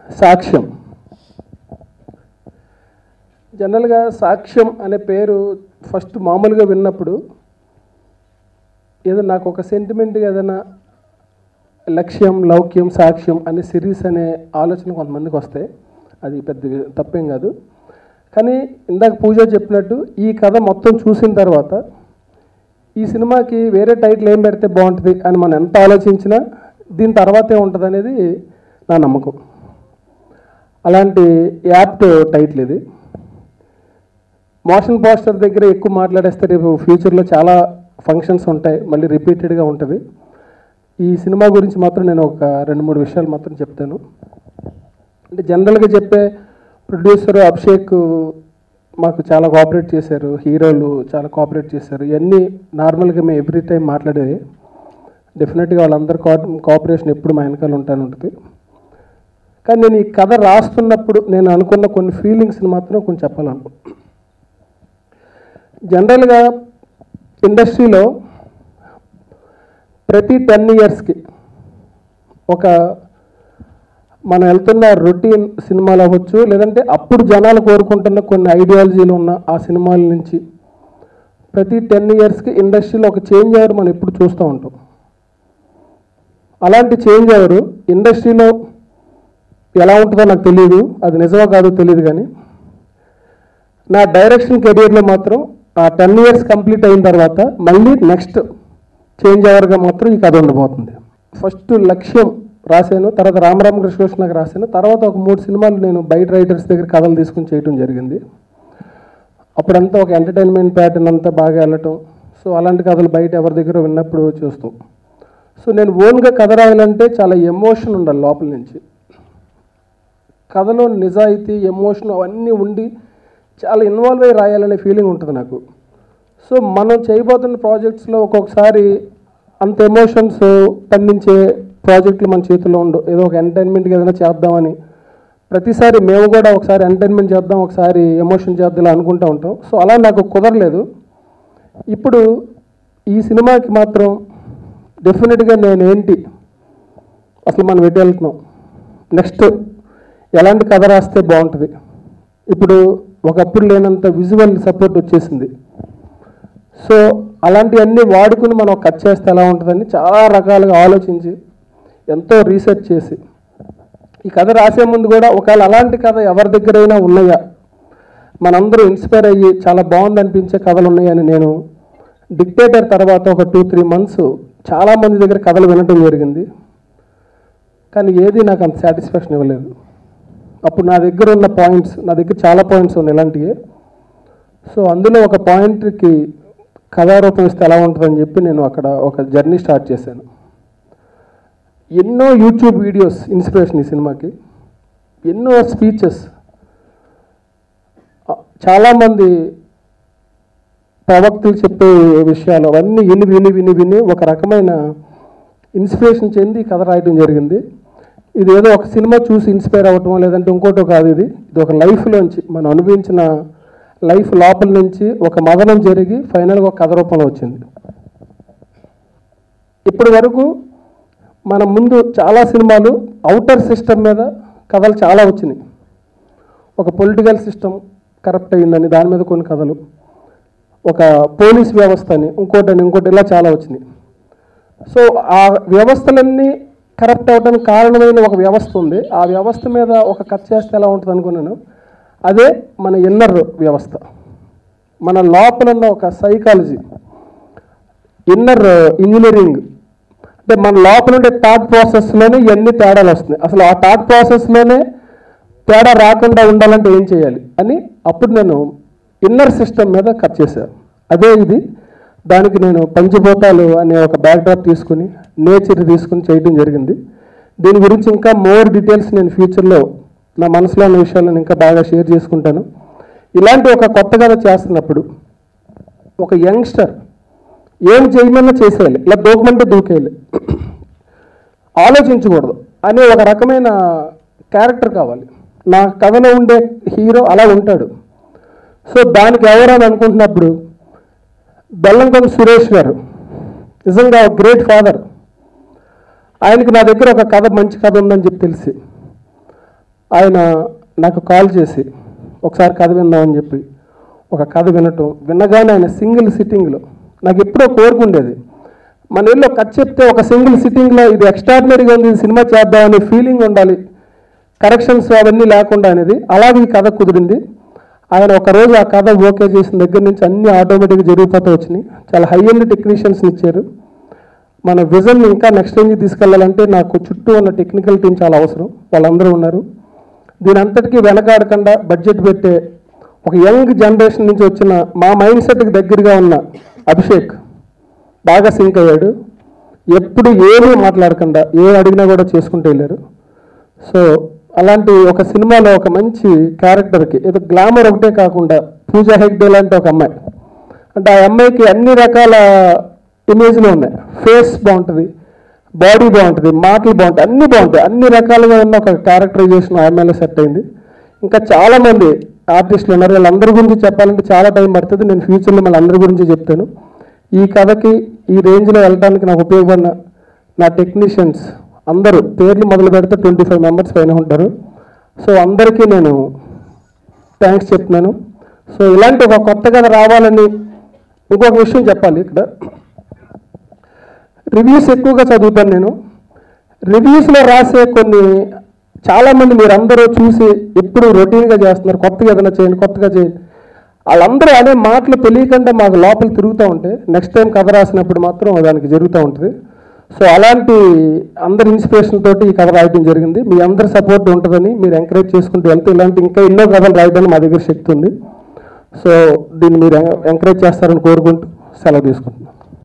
సాక్ష్యం. జనరల్గా సాక్ష్యం అనే పేరు ఫస్ట్ మామూలుగా విన్నప్పుడు ఏదో నాకు ఒక సెంటిమెంట్గా ఏదైనా లక్ష్యం, లౌక్యం, సాక్ష్యం అనే సిరీస్ అనే ఆలోచన కొంతమందికి వస్తాయి. అది పెద్ద తప్పేం కాదు. కానీ ఇందాక పూజ చెప్పినట్టు ఈ కథ మొత్తం చూసిన తర్వాత ఈ సినిమాకి వేరే టైటిల్ ఏం పెడితే బాగుంటుంది అని మనం ఎంత ఆలోచించినా దీని తర్వాతే ఉంటుంది అనేది నా నమ్మకం. అలాంటి యాప్ట్ టైటిల్ ఇది. మోషన్ పోస్టర్ దగ్గర ఎక్కువ మాట్లాడేస్తే రేపు ఫ్యూచర్లో చాలా ఫంక్షన్స్ ఉంటాయి, మళ్ళీ రిపీటెడ్గా ఉంటుంది. ఈ సినిమా గురించి మాత్రం నేను ఒక 2-3 విషయాలు మాత్రం చెప్తాను. అంటే జనరల్గా చెప్పే ప్రొడ్యూసర్ అభిషేక్ మాకు చాలా కోఆపరేట్ చేశారు, హీరోలు చాలా కోఆపరేట్ చేశారు. ఇవన్నీ నార్మల్గా మేము ఎవ్రీ టైం మాట్లాడేది. డెఫినెట్గా వాళ్ళందరూ కోఆపరేషన్ ఎప్పుడు మా వెనకాల ఉంటుంది. కానీ నేను ఈ కథ రాస్తున్నప్పుడు నేను అనుకున్న కొన్ని ఫీలింగ్స్ని మాత్రం కొంచెం చెప్పాలనుకుంటున్నాను. జనరల్గా ఇండస్ట్రీలో ప్రతి 10 ఇయర్స్కి ఒక మనం వెళ్తున్న రొటీన్ సినిమాలు అవ్వచ్చు, లేదంటే అప్పుడు జనాలు కోరుకుంటున్న కొన్ని ఐడియాలజీలు ఉన్న ఆ సినిమాల నుంచి ప్రతి 10 ఇయర్స్కి ఇండస్ట్రీలో ఒక చేంజ్ ఓవర్ మనం ఎప్పుడు చూస్తూ ఉంటాం. అలాంటి చేంజ్ ఓవర్ ఇండస్ట్రీలో ఎలా ఉంటుందో నాకు తెలియదు, అది నిజమో కాదో తెలియదు. కానీ నా డైరెక్షన్ కెరియర్లో మాత్రం ఆ 10 ఇయర్స్ కంప్లీట్ అయిన తర్వాత మళ్ళీ నెక్స్ట్ చేంజ్ ఓవర్గా మాత్రం ఈ కథ ఉండబోతుంది. ఫస్ట్ లక్ష్యం రాశాను, తర్వాత రామకృష్ణకి రాశాను, తర్వాత ఒక 3 సినిమాలు నేను బయట రైటర్స్ దగ్గర కథలు తీసుకుని చేయడం జరిగింది. అప్పుడంతా ఒక ఎంటర్టైన్మెంట్ ప్యాటర్న్ అంతా బాగా వెళ్ళటం. సో అలాంటి కథలు బయట ఎవరి దగ్గర విన్నప్పుడు చూస్తాం. సో నేను ఓన్గా కథ రాయాలంటే చాలా ఎమోషన్ ఉండాలి లోపల నుంచి. కథలో నిజాయితీ, ఎమోషన్ అవన్నీ ఉండి చాలా ఇన్వాల్వ్ అయ్యి రాయాలనే ఫీలింగ్ ఉంటుంది నాకు. సో మనం చేయబోతున్న ప్రాజెక్ట్స్లో ఒక్కొక్కసారి అంత ఎమోషన్స్ పండించే ప్రాజెక్టులు మన చేతిలో ఉండవు. ఏదో ఒక ఎంటర్టైన్మెంట్కి ఏదైనా చేద్దామని ప్రతిసారి మేము కూడా ఒకసారి ఎంటర్టైన్మెంట్ చేద్దాం, ఒకసారి ఎమోషన్ చేద్దాం అనుకుంటూ ఉంటాం. సో అలా నాకు కుదరలేదు. ఇప్పుడు ఈ సినిమాకి మాత్రం డెఫినెట్గా నేను ఏంటి అసలు మనం ఎటు వెళ్తున్నాం, నెక్స్ట్ ఎలాంటి కథ రాస్తే బాగుంటుంది. ఇప్పుడు ఒకప్పుడు లేనంత విజువల్ సపోర్ట్ వచ్చేసింది. సో అలాంటివన్నీ వాడుకుని మనం కట్ చేస్తే ఎలా ఉంటుందని చాలా రకాలుగా ఆలోచించి ఎంతో రీసెర్చ్ చేసి ఈ కథ రాసే ముందు కూడా ఒకవేళ అలాంటి కథ ఎవరి దగ్గరైనా ఉన్నాయా, మనందరూ ఇన్స్పైర్ అయ్యి చాలా బాగుంది అనిపించే కథలు ఉన్నాయని నేను డిక్టేటర్ తర్వాత ఒక 2-3 మంత్స్ చాలామంది దగ్గర కథలు వినటం జరిగింది. కానీ ఏది నాకు అంత సాటిస్ఫాక్షన్ ఇవ్వలేదు. అప్పుడు నా దగ్గర ఉన్న పాయింట్స్, నా దగ్గర చాలా పాయింట్స్ ఉన్నాయి ఇలాంటివి. సో అందులో ఒక పాయింట్కి కథారూపం ఇస్తే ఎలా ఉంటుందని చెప్పి నేను అక్కడ ఒక జర్నీ స్టార్ట్ చేశాను. ఎన్నో యూట్యూబ్ వీడియోస్ ఇన్స్పిరేషన్ ఈ సినిమాకి, ఎన్నో స్పీచెస్, చాలామంది ప్రవక్తలు చెప్పే విషయాలు అవన్నీ విని ఒక రకమైన ఇన్స్పిరేషన్ చెంది కథ రాయడం జరిగింది. ఇది ఏదో ఒక సినిమా చూసి ఇన్స్పైర్ అవ్వటం లేదంటే ఇంకోటో కాదు. ఇది ఒక లైఫ్లోంచి మనం అనుభవించిన లైఫ్ లోపల నుంచి ఒక మదనం జరిగి ఫైనల్గా ఒక కథ రూపంలో వచ్చింది. ఇప్పటి వరకు మన ముందు చాలా సినిమాలు అవుటర్ సిస్టమ్ మీద కథలు చాలా వచ్చినాయి. ఒక పొలిటికల్ సిస్టమ్ కరప్ట్ అయ్యిందని దాని మీద కొన్ని కథలు, ఒక పోలీస్ వ్యవస్థ అని ఇంకోటి ఇలా చాలా వచ్చినాయి. సో ఆ వ్యవస్థలన్నీ కరప్ట్ అవ్వడానికి కారణమైన ఒక వ్యవస్థ ఉంది. ఆ వ్యవస్థ మీద ఒక కథ చేస్తే ఎలా ఉంటుంది అనుకున్నాను. అదే మన ఇన్నర్ వ్యవస్థ, మన లోపల ఉన్న ఒక సైకాలజీ, ఇన్నర్ ఇంజనీరింగ్. అంటే మన లోపల ఉండే థాట్ ప్రాసెస్లోనే ఇవన్నీ తేడాలు వస్తున్నాయి. అసలు ఆ థాట్ ప్రాసెస్లోనే తేడా రాకుండా ఉండాలంటే ఏం చేయాలి అని అప్పుడు నేను ఇన్నర్ సిస్టమ్ మీద కట్ చేశాను. అదే ఇది. దానికి నేను పంచభూతాలు అనే ఒక బ్యాక్డ్రాప్ తీసుకుని నేచర్ తీసుకుని చేయడం జరిగింది. దీని గురించి ఇంకా మోర్ డీటెయిల్స్ నేను ఫ్యూచర్లో నా మనసులో ఉన్న విషయాలను ఇంకా బాగా షేర్ చేసుకుంటాను. ఇలాంటి ఒక కొత్త కథ చేస్తున్నప్పుడు ఒక యంగ్స్టర్ ఏం చేయమన్నా చేసేయాలి, ఇలా దూకమంటే దూకేయాలి, ఆలోచించకూడదు అనే ఒక రకమైన క్యారెక్టర్ కావాలి. నా కథలో ఉండే హీరో అలా ఉంటాడు. సో దానికి ఎవరని అనుకుంటున్నప్పుడు బెల్లం సురేష్ గారు నిజంగా గ్రేట్ ఫాదర్. ఆయనకి నా దగ్గర ఒక కథ, మంచి కథ ఉందని చెప్పి తెలిసి ఆయన నాకు కాల్ చేసి ఒకసారి కథ విందామని చెప్పి ఒక కథ వినగానే ఆయన సింగిల్ సిట్టింగ్లో నాకు ఎప్పుడో కోరుకుండేది, మన ఇల్లు కథ చెప్తే ఒక సింగిల్ సిట్టింగ్లో ఇది ఎక్స్ట్రాడినరీగా ఉంది, ఇది సినిమా చేద్దామని ఫీలింగ్ ఉండాలి, కరెక్షన్స్ అవన్నీ లేకుండా అనేది. అలాగే ఈ కథ కుదిరింది. ఆయన ఒకరోజు ఆ కథ ఓకే చేసిన దగ్గర నుంచి అన్నీ ఆటోమేటిక్గా జరిగిపోతూ వచ్చినాయి. చాలా హై ఎండ్ టెక్నీషియన్స్ని ఇచ్చారు. మన విజన్ ఇంకా నెక్స్ట్ రేంజ్కి తీసుకెళ్లాలంటే నాకు చుట్టూ ఉన్న టెక్నికల్ టీం చాలా అవసరం, వాళ్ళందరూ ఉన్నారు. దీని అంతటికీ వెనకాడకుండా బడ్జెట్ పెట్టే ఒక యంగ్ జనరేషన్ నుంచి వచ్చిన మా మైండ్ సెట్కి దగ్గరగా ఉన్న అభిషేక్ బాగా సింక్ అయ్యాడు. ఎప్పుడు ఏమీ మాట్లాడకుండా ఏం అడిగినా కూడా చేసుకుంటూ వెళ్ళారు. సో అలాంటి ఒక సినిమాలో ఒక మంచి క్యారెక్టర్కి ఏదో గ్లామర్ ఒకటే కాకుండా పూజా హెగ్డే లాంటి ఒక అమ్మాయి, అంటే ఆ అమ్మాయికి అన్ని రకాల ఇమేజ్లు ఉన్నాయి. ఫేస్ బాగుంటుంది, బాడీ బాగుంటుంది, మాటలు బాగుంటాయి, అన్నీ బాగుంటాయి. అన్ని రకాలుగా ఉన్న ఒక క్యారెక్టరైజేషన్ ఆ అమ్మాయిలో సెట్ అయింది. ఇంకా చాలామంది ఆర్టిస్టులు ఉన్నారు, వాళ్ళందరి గురించి చెప్పాలంటే చాలా టైం పడుతుంది. నేను ఫ్యూచర్లో మళ్ళీ అందరి గురించి చెప్తాను. ఈ కథకి ఈ రేంజ్లో వెళ్ళడానికి నాకు ఉపయోగపడిన నా టెక్నీషియన్స్ అందరూ పేర్లు మొదలు పెడితే 25 మెంబర్స్ పైన ఉంటారు. సో అందరికీ నేను థ్యాంక్స్ చెప్తున్నాను. సో ఇలాంటి ఒక కొత్త కథ రావాలని ఇంకొక విషయం చెప్పాలి. ఇక్కడ రివ్యూస్ ఎక్కువగా చదువుతాను నేను. రివ్యూస్లో రాసే కొన్ని చాలామంది మీరు అందరూ చూసి ఎప్పుడు రొటీన్గా చేస్తున్నారు, కొత్తగా ఏదైనా చేయండి, కొత్తగా చేయండి, వాళ్ళందరూ అనే మాటలు తెలియకుండా మాకు లోపల తిరుగుతూ ఉంటే నెక్స్ట్ టైం కథ రాసినప్పుడు మాత్రం దానికి జరుగుతూ ఉంటుంది. సో అలాంటి అందరి ఇన్స్పిరేషన్ తోటి ఈ కథ రాయడం జరిగింది. మీ అందరి సపోర్ట్ ఉంటుందని మీరు ఎంకరేజ్ చేసుకుంటూ వెళ్తే ఇలాంటి ఇంకా ఎన్నో కథలు రాయడానికి మా దగ్గర శక్తి ఉంది. సో దీన్ని మీరు ఎంకరేజ్ చేస్తారని కోరుకుంటూ సెలవు తీసుకుంటున్నాను.